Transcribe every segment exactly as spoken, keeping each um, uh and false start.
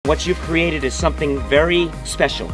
what you've created is something very special.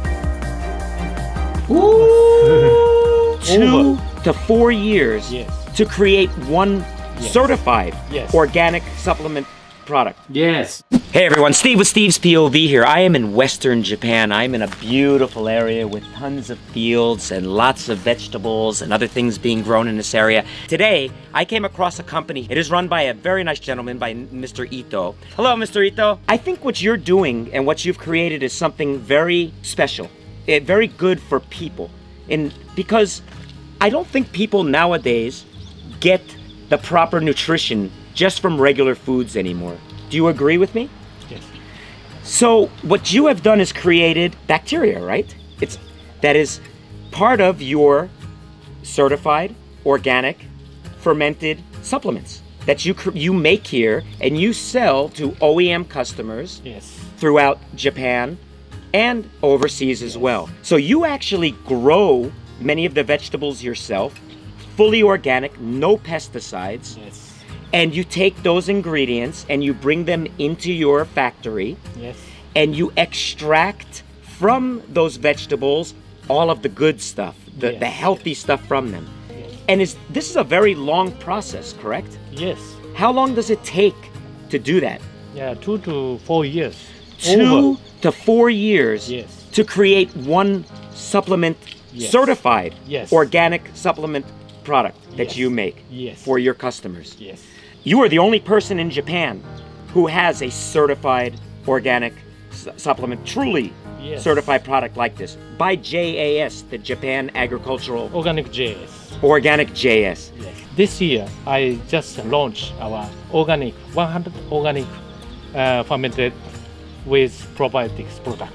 Ooh, two to four years yes. to create one yes. certified yes. organic supplement product. Yes. Hey everyone, Steve with Steve's P O V here. I am in Western Japan. I'm in a beautiful area with tons of fields and lots of vegetables and other things being grown in this area. Today, I came across a company. It is run by a very nice gentleman, by Mister Ito. Hello, Mister Ito. I think what you're doing and what you've created is something very special, eh, very good for people. And because I don't think people nowadays get the proper nutrition just from regular foods anymore. Do you agree with me? Yes. So what you have done is created bacteria, right? It's that is part of your certified organic fermented supplements that you you make here and you sell to O E M customers yes. throughout Japan and overseas as well. So you actually grow many of the vegetables yourself, fully organic, no pesticides. Yes. And you take those ingredients and you bring them into your factory. Yes. And you extract from those vegetables all of the good stuff, the, yes. the healthy stuff from them. Yes. And is this is a very long process, correct? Yes. How long does it take to do that? Yeah, two to four years. Two Over. to four years Yes. to create one supplement, yes. certified yes. organic supplement product that yes. you make yes. for your customers. Yes. You are the only person in Japan who has a certified organic su supplement, truly yes. certified product like this by J A S, the Japan Agricultural Organic J S. Organic J S. Yes. This year, I just launched our organic, one hundred organic uh, fermented with probiotics product.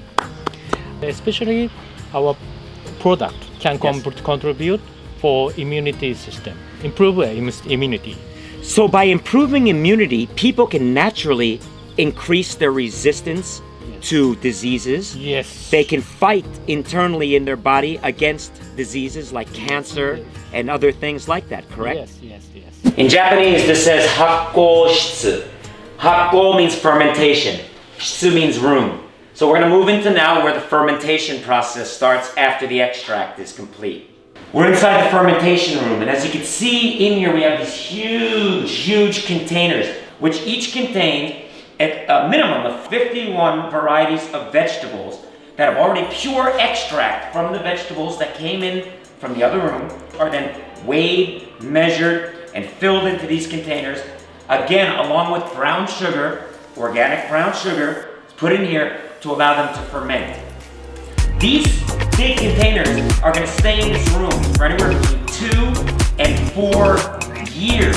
Especially our product can Yes. contribute for immunity system, improve immunity. So by improving immunity, people can naturally increase their resistance yes. to diseases. Yes. They can fight internally in their body against diseases like cancer yes. and other things like that, correct? Yes, yes, yes. In Japanese, this says hakko shitsu. Hakko means fermentation. Shitsu means room. So we're going to move into now where the fermentation process starts after the extract is complete. We're inside the fermentation room, and as you can see in here, we have these huge, huge containers, which each contain at a minimum of fifty-one varieties of vegetables that have already pure extract from the vegetables that came in from the other room, are then weighed, measured, and filled into these containers. Again, along with brown sugar, organic brown sugar, put in here to allow them to ferment. These big containers are going to stay in this room for anywhere between two and four years.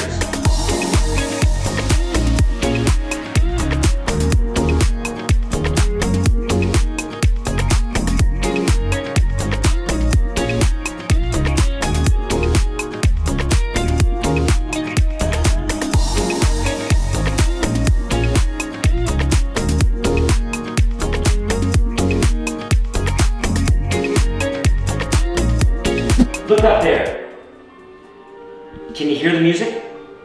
Look up there. Can you hear the music?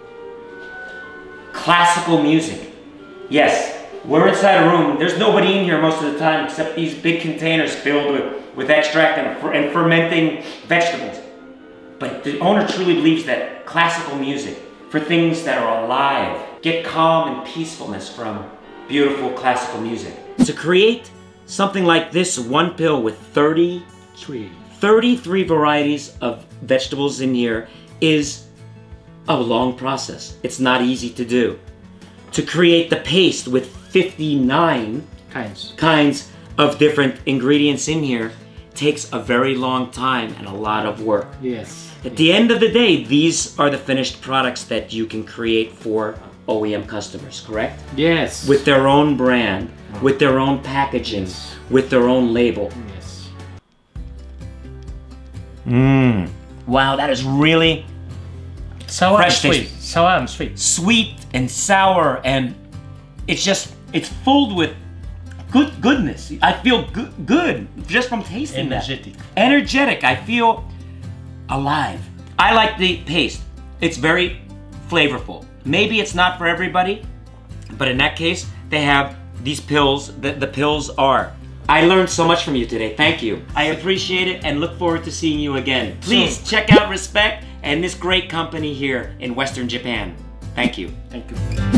Classical music. Yes, we're inside a room. There's nobody in here most of the time except these big containers filled with, with extract and, and fermenting vegetables. But the owner truly believes that classical music, for things that are alive, get calm and peacefulness from beautiful classical music. To create something like this one pill with thirty-three thirty-three varieties of vegetables in here is a long process. It's not easy to do. To create the paste with fifty-nine Kinds. kinds of different ingredients in here takes a very long time and a lot of work. Yes. At the end of the day, these are the finished products that you can create for O E M customers, correct? Yes. With their own brand, with their own packaging, with their own label. Yes. Mmm. Wow, that is really Sour fresh and sweet. taste. Sour and sweet. Sweet and sour, and it's just, it's filled with good goodness. I feel good, good just from tasting Energetic. that. Energetic. I feel alive. I like the paste. It's very flavorful. Maybe it's not for everybody, but in that case, they have these pills, the, the pills are. I learned so much from you today. Thank you. I appreciate it and look forward to seeing you again. Please Sure. check out Respect and this great company here in Western Japan. Thank you. Thank you.